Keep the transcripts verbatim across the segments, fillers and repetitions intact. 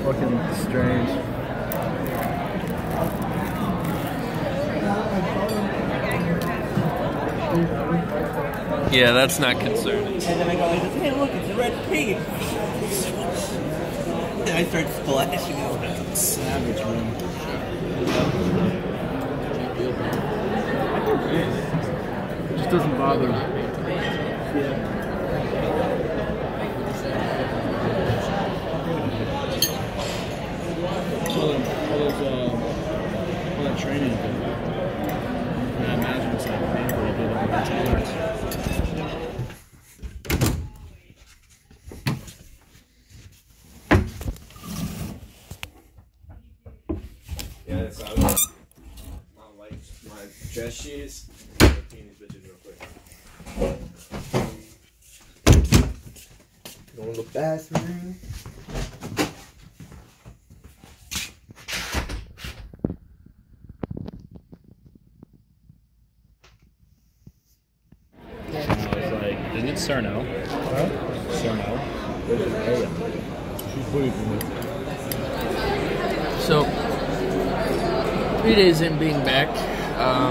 fucking strange. Yeah, that's not concerning. And then I go like this, hey look, it's a red pig. And I start splashing out. Savage, man. It just doesn't bother me. Yeah. All those, uh, all that training, I imagine it's like painful to do that with controllers. Yeah, it's out. I don't like my dress shoes. I'm clean these bitches real quick. Going to the bathroom. Isn't it Cerno? Huh? Cerno. She's waiting for me. So, three days in being back, um,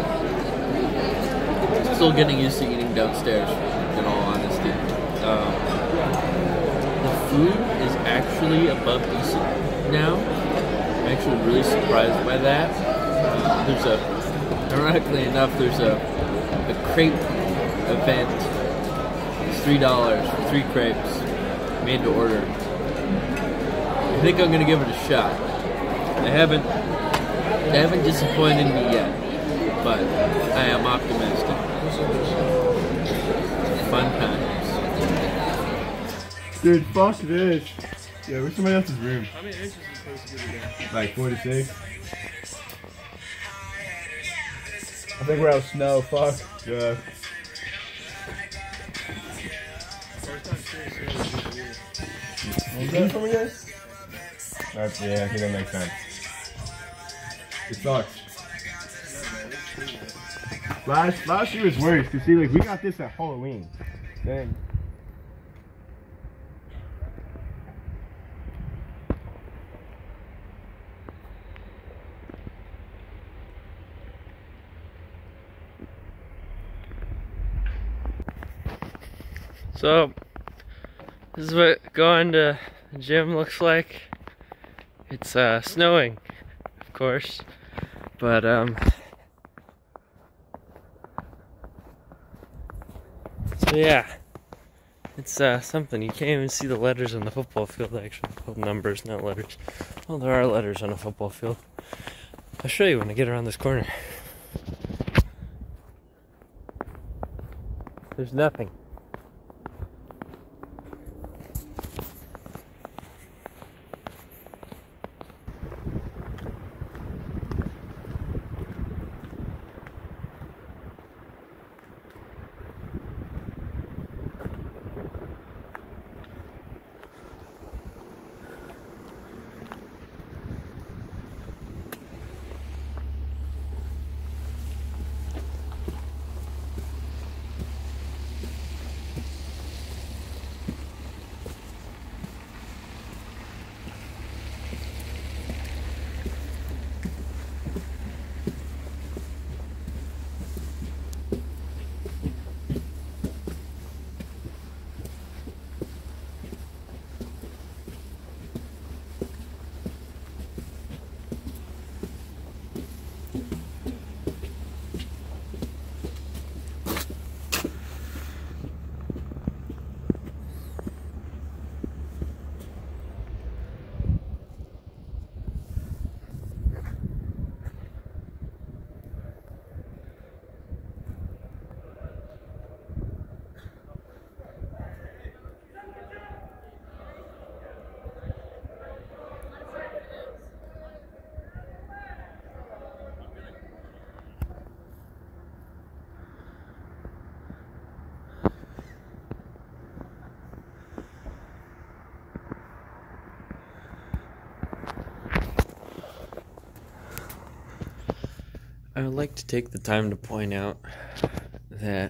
still getting used to eating downstairs, in all honesty. Um, the food is actually above decent now. I'm actually really surprised by that. Uh, there's a, ironically enough, there's a, a crepe event. It's three dollars for three crepes, made to order. I think I'm gonna give it a shot. They haven't, they haven't disappointed me yet, but I am optimistic. Fun times. Dude, fuck this. Yeah, where's somebody else's room? How many inches is supposed to be today? Like forty-six. I think we're out of snow. Fuck. Yeah. You good for me, guys? That's, yeah, I think that makes sense. It sucks. Last last year was worse, cause see, like we got this at Halloween. Then. So, this is what going to the gym looks like. It's uh, snowing, of course, but um, so yeah, it's uh, something. You can't even see the letters on the football field, actually. Well, numbers, not letters. Well, there are letters on a football field. I'll show you when I get around this corner. There's nothing. I would like to take the time to point out that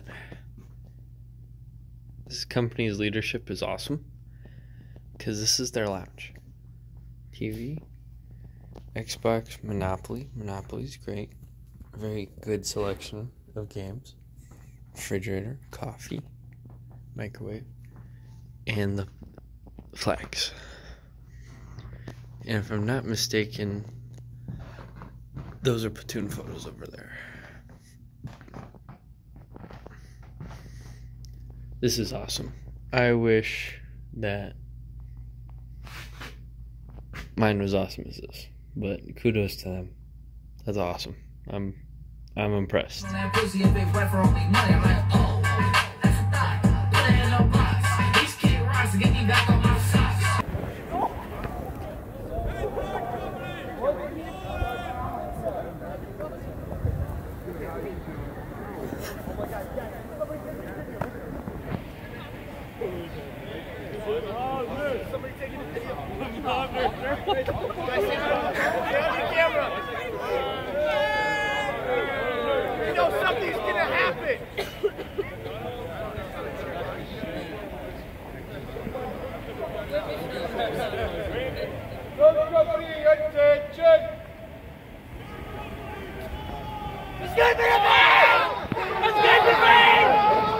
this company's leadership is awesome because this is their lounge. T V, Xbox, Monopoly. Monopoly's great. Very good selection of games. Refrigerator, coffee, microwave, and the flags. And if I'm not mistaken, those are platoon photos over there. This is awesome. I wish that mine was awesome as this, but kudos to them. That's awesome. I'm I'm impressed. You know something's gonna happen. Attention! Escape the bag! Escape the bag!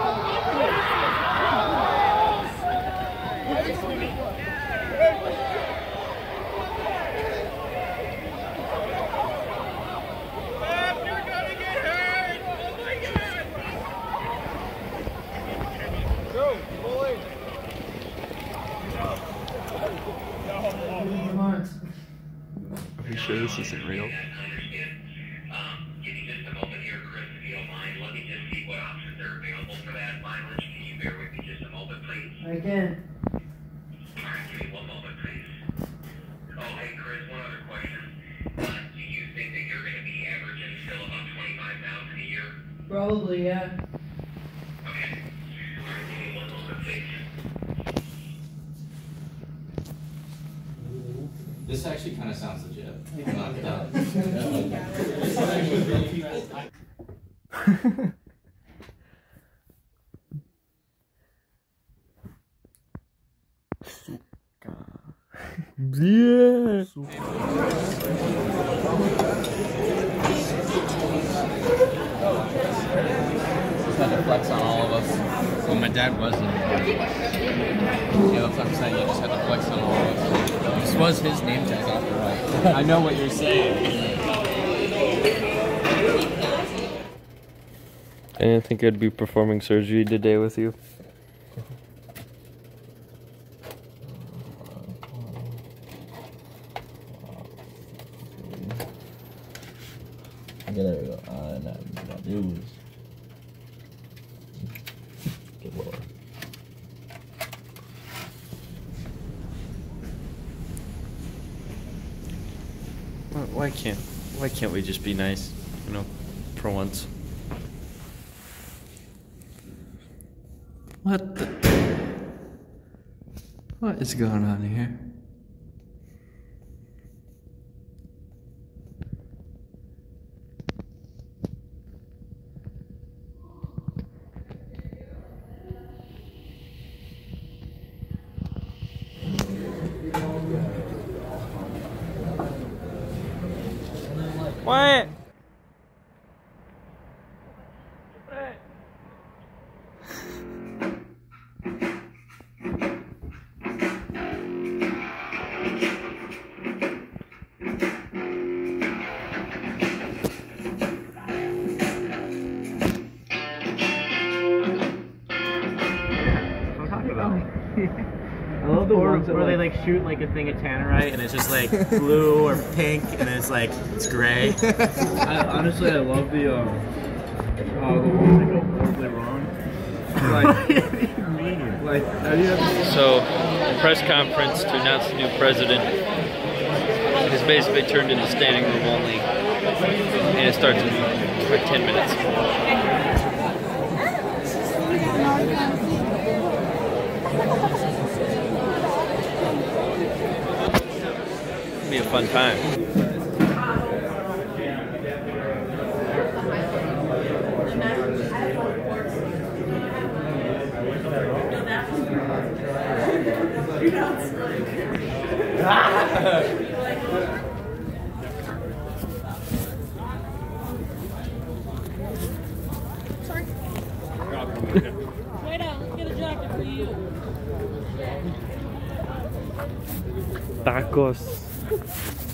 Are you sure this isn't real? Give me just a moment here, Chris, if you don't mind. Let me just see what options are available for that mileage. Can you bear with me just a moment, please? I can. All right, give me one moment, please. Oh, hey, Chris, one other question. Uh, do you think that you're going to be averaging still about twenty-five thousand a year? Probably, yeah. Okay. All right, give me one moment, please. This actually kind of sounds legit. Knock it out. Yeah. Just had to flex on all of us. Well, my dad wasn't. Yeah, that's what I'm saying. You just had to flex on all of us. This was his name tag after all. I know what you're saying. I didn't think I'd be performing surgery today with you. Okay, there we go. Uh, now you gotta do is get lower. Why can't why can't we just be nice, you know, for once? What the What is going on here? What? I love the ones where they like shoot like a thing of tannerite and it's just like blue or pink and it's like it's gray. I, honestly, I love the um, uh, the ones that go horribly wrong. Like, like have you ever So, the press conference to announce the new president has basically turned into standing room only, and it starts in like ten minutes. It'll be a fun time. Ah! Wait out, let's get a jacket for you. Tacos.